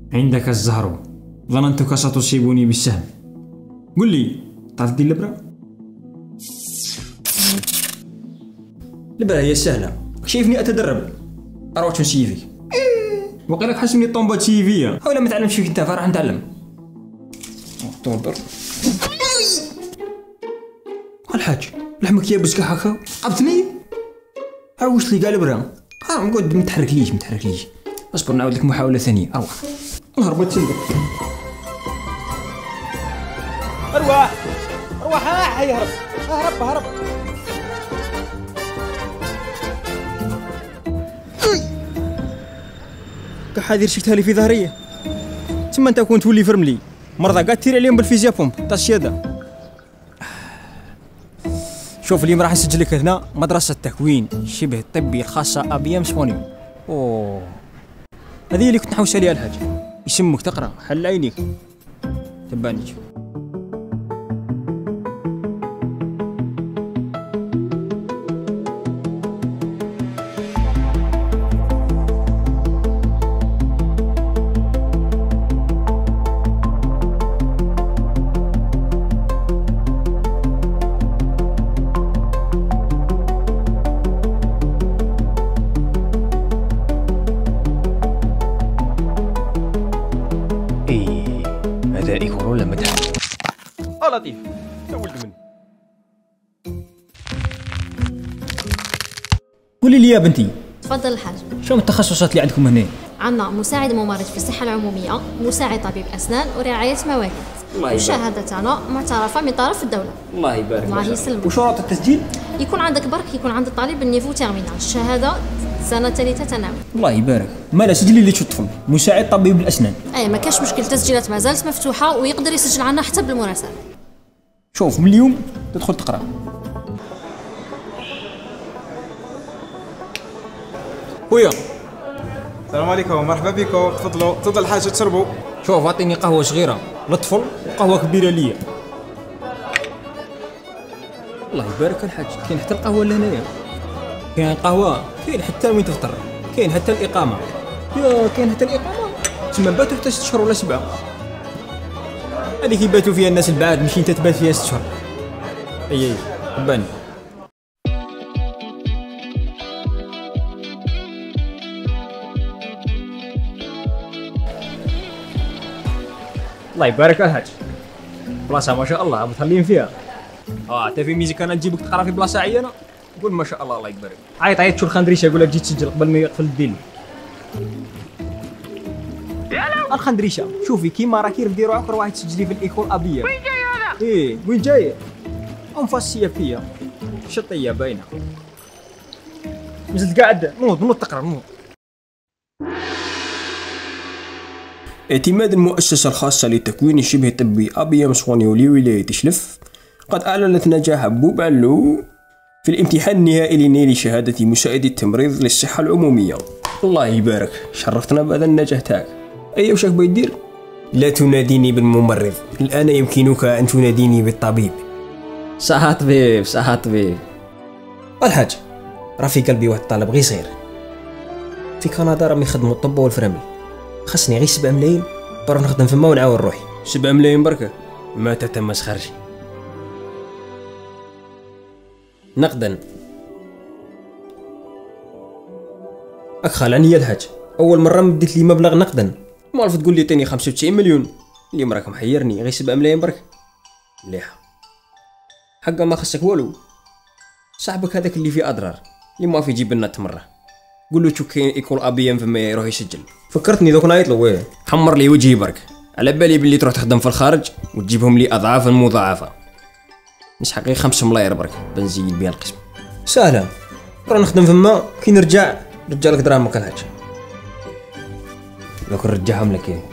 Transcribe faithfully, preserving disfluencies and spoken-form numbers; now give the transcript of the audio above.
عندك الزهر، ظننتك ستصيبني بالسهم. قل لي، تعرف دير الإبرة؟ الإبرة هي سهلة، شايفني أتدرب. أروح تنسيفي. وقيلك حسبني الطومبة تسيفية. ولا ما تعلمش فيك أنت، فراح نتعلم. طومبر. الحاج، لحمك يابس هكا، عبتني؟ عوشت لي كاع الإبرة. ها نقعد ما تحركليش ما تحركليش. اصبر نعاود لك محاولة ثانية. أروح. نهرب تسندك. أرواح أرواح ها يهرب هرب هرب. كحاذير شفتها لي في ظهرية. تما انت كون تولي فرملي مرضى قاعد تيري عليهم بالفيزيا بومب تاع الشهادة. شوف اليوم راح نسجل لك هنا مدرسة تكوين شبه الطبي الخاصة أبيام سبونيو. اوه هذه اللي كنت نحوس عليها الحاج. يسمك تقرا حل عينيك تبانيك. هذا يكون ولا مدح. اه لطيف يا ولد من. قولي لي يا بنتي. تفضل الحاج. شنو التخصصات اللي عندكم هنا؟ عندنا مساعد ممرض في الصحة العمومية، مساعد طبيب أسنان، ورعاية مواكب. والشهادة تاعنا معترفة من طرف الدولة. الله يبارك. الله يسلمك. وشروط التسجيل؟ يكون عندك برك يكون عند الطالب النيفو تيرمينال، الشهادة سنة ثالثة ثانوي. الله يبارك. مالا سجلي لي شو طفل مساعد طبيب الأسنان. أي ما كاش مشكل، التسجيلات ما زالت مفتوحة ويقدر يسجل عنا حتى بالمراسلة. شوف من اليوم تدخل تقرأ. خويا السلام عليكم، مرحبا بكم، تفضلوا تفضل الحاجة تشربوا. شوف اعطيني قهوة صغيرة للطفل وقهوة كبيرة ليا. الله يبارك الحاج. كاين حتى القهوة لهنايا، كاين قهوة، كاين حتى وين تفطر، كاين حتى الإقامة. يا كاين حتى الإقامة. تما باتوا حتى ست شهور ولا سبعة. هذيك يباتوا فيها الناس البعاد ماشي انت تبات فيها ست شهور. اي اي باني. الله يبارك الحاج. بلاصة ما شاء الله متهلين فيها. اه حتى في ميزيك انا نجيبك تقرا في بلاصة عيانة قول ما شاء الله. الله يبارك. عيط عيط شو الخندريشة يقول لك جيت تسجل قبل ما يقفل الدين. الخندريشة شوفي كيما راكي ديروا اخر واحد تسجلي في الايكول ابيه. وين جاي هذا؟ ايه وين جاي؟ انفاسيه فيا شطيه باينه. نزلت قاعد نوض نوض تقرا نوض. اعتماد المؤسسة الخاصة للتكوين الشبه الطبي أبيام سبونيو لولاية شلف قد أعلنت نجاح بوب علو في الامتحان النهائي لنيل شهادة مساعد التمريض للصحة العمومية. الله يبارك، شرفتنا بهذا النجاح تاعك. أي وش راك باغي دير؟ لا تناديني بالممرض، الآن يمكنك أن تناديني بالطبيب. صحة طبيب صحة طبيب. الحاج راه في قلبي واحد الطلب غير صغير. في كندا راهم يخدموا الطب والفرامل، خاصني غير سبع ملايين بروح نخدم فما ونعاون روحي. سبع ملايين بركة؟ ما تتمس خرجي. نقدا. راك خالعني يا الحاج، أول مرة مديت لي مبلغ نقدا، موالف تقول لي عطيني خمسة وتسعين مليون، اليوم راك محيرني غير سبع ملايين برك. مليحة. حقا ما خصك والو. صاحبك هذاك اللي فيه أضرار، اللي ما في يجيب لنا تمرة، قول له شو كاين يكون ابيام فما يروح يسجل. فكرتني دوك نايط له ويه حمر لي وجهي برك، على بالي باللي تروح تخدم في الخارج وتجيبهم لي اضعافا مضاعفه. نسحق غير خمسة ملاير برك بنزيد بها القسم. سهله، راه نخدم فما كي نرجع نرجع لك دراهمك الحاج. دوك نرجعهم لك.